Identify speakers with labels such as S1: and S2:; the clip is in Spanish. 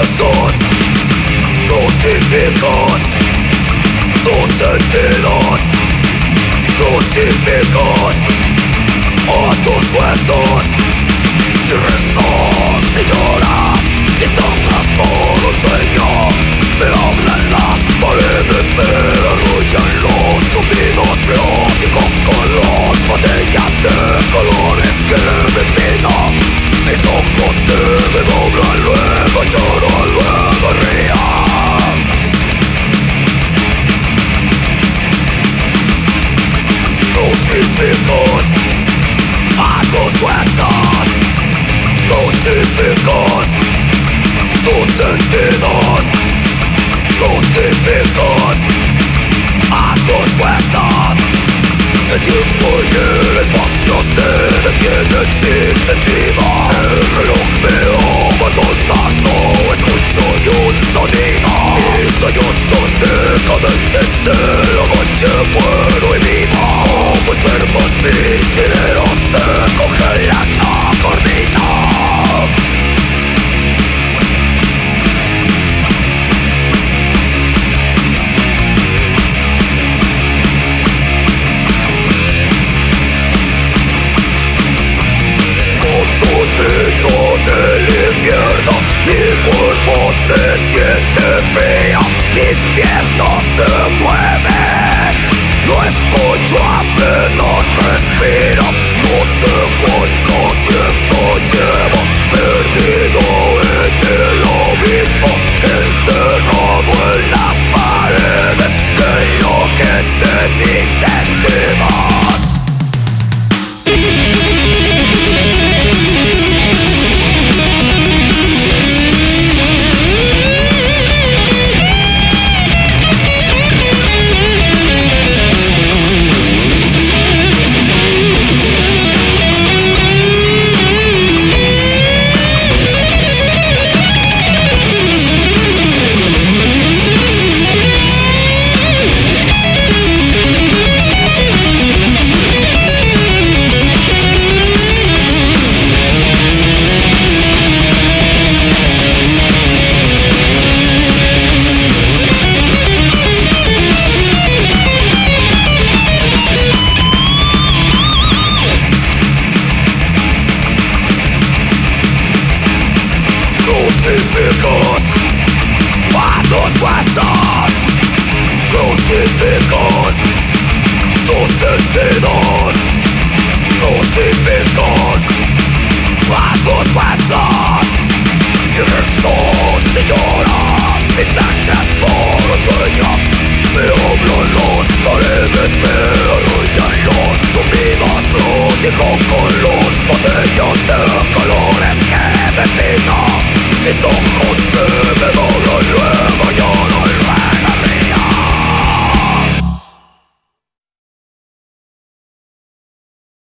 S1: huesos crucificos, tus sentidos crucificos a tus huesos, y rezas y lloras y sangras por un sueño. Me hablan las paredes, me arrullan los zumbidos, platico con las botellas de colores que me pido. Mis ojos se me doblan, luego lloro, luego río. Crucifijos a tus huesos, crucifijos tus sentidos, crucifijos a tus huesos. El tiempo y el espacio se detienen sin sentido. El reloj me abandona, no escucho ni un sonido. Mis sueños son decadentes, en la noche muero y vivo. Como espermas mis ideas se congelan a corrido. Del infierno, mi cuerpo se siente frío, mis pies no se mueven, no escucho, apenas respiro, no sé cuánto tiempo llevo perdido en el abismo, encerrado en las paredes que enloquecen mis sentidos. Crucifijos a tus huesos, crucifijos tus sentidos, crucifijos a tus huesos. Y rezas y lloras y sangras por un sueño. Me hablan las paredes, me arrullan los zumbidos. Prodigo con los botellas de colores que me pido. Mis ojos se me doblan, luego yo